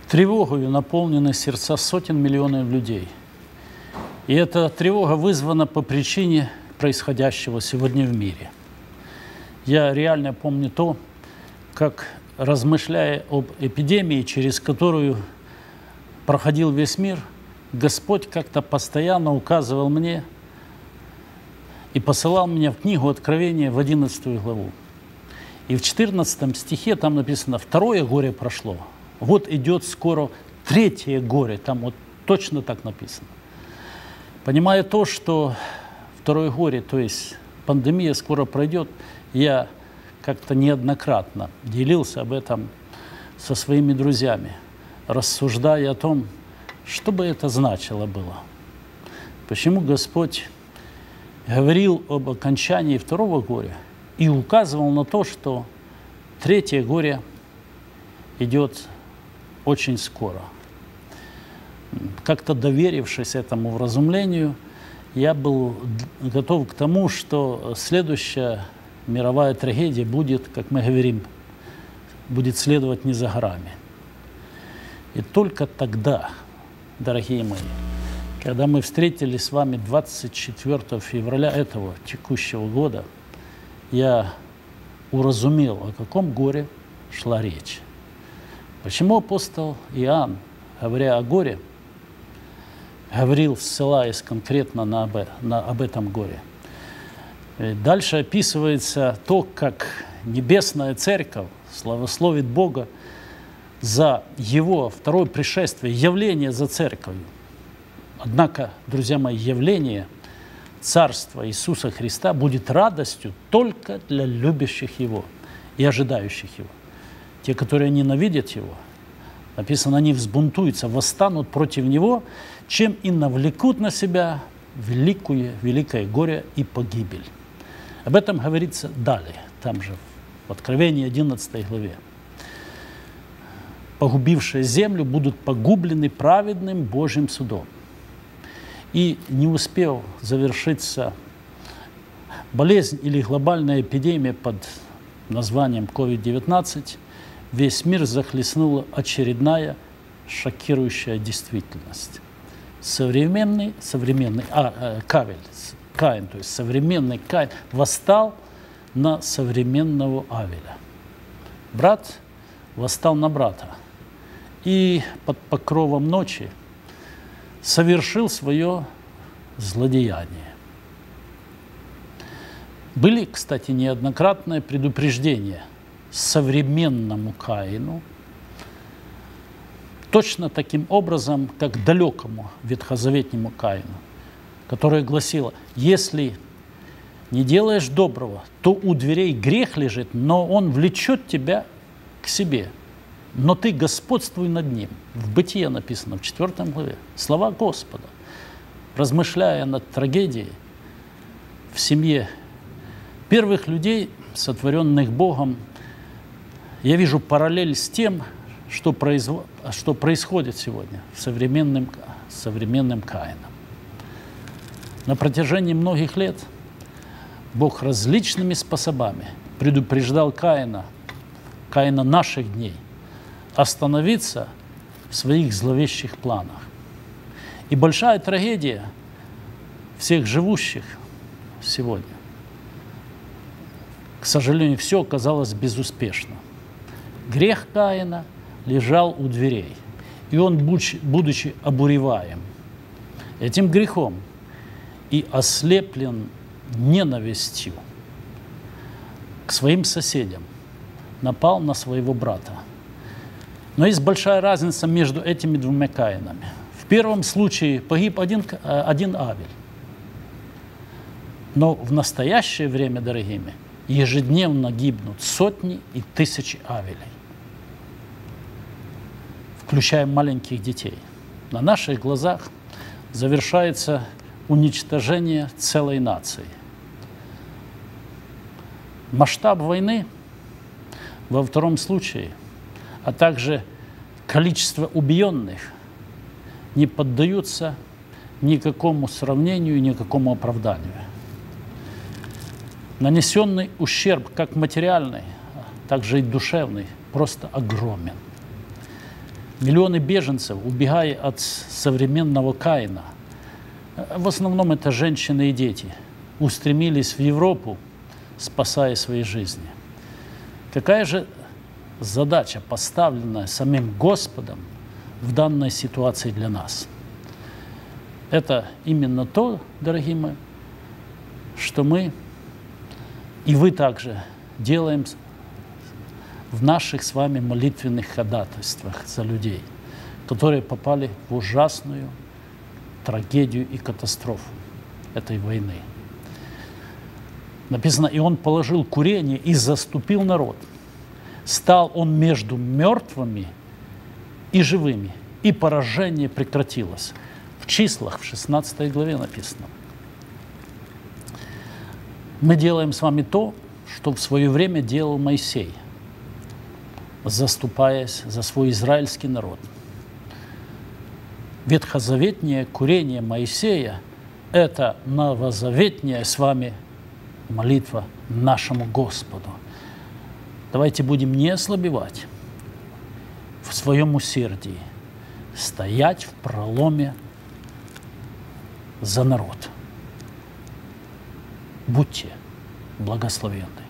Тревогою наполнены сердца сотен миллионов людей. И эта тревога вызвана по причине происходящего сегодня в мире. Я реально помню то, как, размышляя об эпидемии, через которую проходил весь мир, Господь как-то постоянно указывал мне и посылал меня в книгу Откровения в 11 главу. И в 14 стихе там написано: «Второе горе прошло, вот идет скоро третье горе». Там вот точно так написано. Понимая то, что второе горе, то есть пандемия, скоро пройдет, я как-то неоднократно делился об этом со своими друзьями, рассуждая о том, что бы это значило было. Почему Господь говорил об окончании второго горя и указывал на то, что третье горе идет очень скоро. Как-то доверившись этому вразумлению, я был готов к тому, что следующая мировая трагедия будет, как мы говорим, будет следовать не за горами. И только тогда, дорогие мои, когда мы встретились с вами 24 февраля этого текущего года, я уразумел, о каком горе шла речь. Почему апостол Иоанн, говоря о горе, говорил, ссылаясь конкретно об этом горе? Дальше описывается то, как Небесная Церковь славословит Бога за Его второе пришествие, явление за Церковью. Однако, друзья мои, явление Царства Иисуса Христа будет радостью только для любящих Его и ожидающих Его. Те, которые ненавидят Его, написано, они взбунтуются, восстанут против Него, чем и навлекут на себя великое горе и погибель. Об этом говорится далее, там же, в Откровении 11 главе. Погубившие землю будут погублены праведным Божьим судом. И не успев завершиться болезнь или глобальная эпидемия под названием COVID-19, весь мир захлестнула очередная шокирующая действительность. Современный Каин, то есть современный Каин, восстал на современного Авеля. Брат восстал на брата и под покровом ночи совершил свое злодеяние. Были, кстати, неоднократные предупреждения современному Каину, точно таким образом, как далекому ветхозаветнему Каину, которое гласило: если не делаешь доброго, то у дверей грех лежит, но он влечет тебя к себе, но ты господствуй над ним. В Бытие написано, в 4 главе, слова Господа. Размышляя над трагедией в семье первых людей, сотворенных Богом, я вижу параллель с тем, что происходит сегодня с современным Каином. На протяжении многих лет Бог различными способами предупреждал Каина наших дней, остановиться в своих зловещих планах. И большая трагедия всех живущих сегодня, к сожалению, все оказалось безуспешно. Грех Каина лежал у дверей, и он, будучи обуреваем этим грехом и ослеплен ненавистью к своим соседям, напал на своего брата. Но есть большая разница между этими двумя Каинами. В первом случае погиб один Авель. Но в настоящее время, дорогие мои, ежедневно гибнут сотни и тысячи Авелей, включая маленьких детей. На наших глазах завершается уничтожение целой нации. Масштаб войны во втором случае, а также количество убиенных не поддаются никакому сравнению, никакому оправданию. Нанесенный ущерб, как материальный, так же и душевный, просто огромен. Миллионы беженцев, убегая от современного Каина, в основном это женщины и дети, устремились в Европу, спасая свои жизни. Какая же задача, поставленная самим Господом в данной ситуации для нас? Это именно то, дорогие мои, что мы и вы также делаем в наших с вами молитвенных ходатайствах за людей, которые попали в ужасную трагедию и катастрофу этой войны. Написано, и он положил курение и заступил народ. Стал он между мертвыми и живыми, и поражение прекратилось. В числах, в 16 главе написано. Мы делаем с вами то, что в свое время делал Моисей, заступаясь за свой израильский народ. Ветхозаветнее курение Моисея – это новозаветняя с вами молитва нашему Господу. Давайте будем не ослабевать в своем усердии, стоять в проломе за народ. Будьте благословенны.